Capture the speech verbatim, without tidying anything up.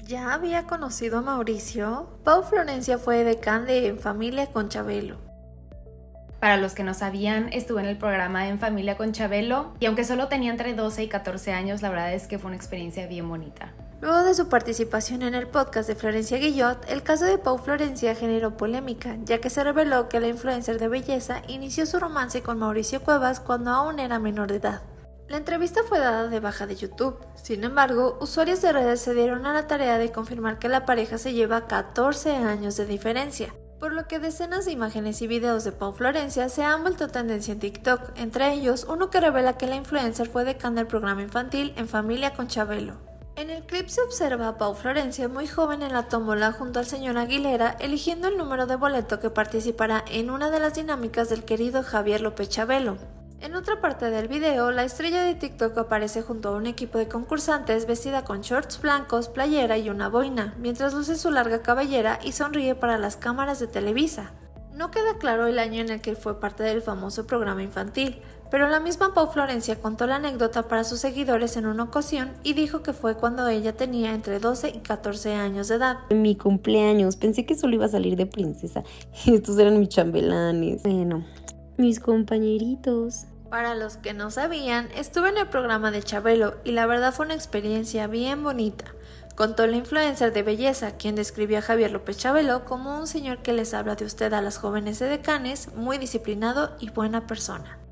¿Ya había conocido a Mauricio? Pau Florencia fue edecán de En Familia con Chabelo. Para los que no sabían, estuve en el programa En Familia con Chabelo y aunque solo tenía entre doce y catorce años, la verdad es que fue una experiencia bien bonita. Luego de su participación en el podcast de Florencia Guillot, el caso de Pau Florencia generó polémica, ya que se reveló que la influencer de belleza inició su romance con Mauricio Cuevas cuando aún era menor de edad. La entrevista fue dada de baja de YouTube. Sin embargo, usuarios de redes se dieron a la tarea de confirmar que la pareja se lleva catorce años de diferencia, por lo que decenas de imágenes y videos de Pau Florencia se han vuelto tendencia en TikTok, entre ellos uno que revela que la influencer fue decana del programa infantil En Familia con Chabelo. En el clip se observa a Pau Florencia muy joven en la tómbola junto al señor Aguilera, eligiendo el número de boleto que participará en una de las dinámicas del querido Javier López Chabelo. En otra parte del video, la estrella de TikTok aparece junto a un equipo de concursantes vestida con shorts blancos, playera y una boina, mientras luce su larga cabellera y sonríe para las cámaras de Televisa. No queda claro el año en el que fue parte del famoso programa infantil, pero la misma Pau Florencia contó la anécdota para sus seguidores en una ocasión y dijo que fue cuando ella tenía entre doce y catorce años de edad. En mi cumpleaños, pensé que solo iba a salir de princesa. Estos eran mis chambelanes. Bueno, mis compañeritos. Para los que no sabían, estuve en el programa de Chabelo y la verdad fue una experiencia bien bonita, contó la influencer de belleza, quien describió a Javier López Chabelo como un señor que les habla de usted a las jóvenes edecanes, muy disciplinado y buena persona.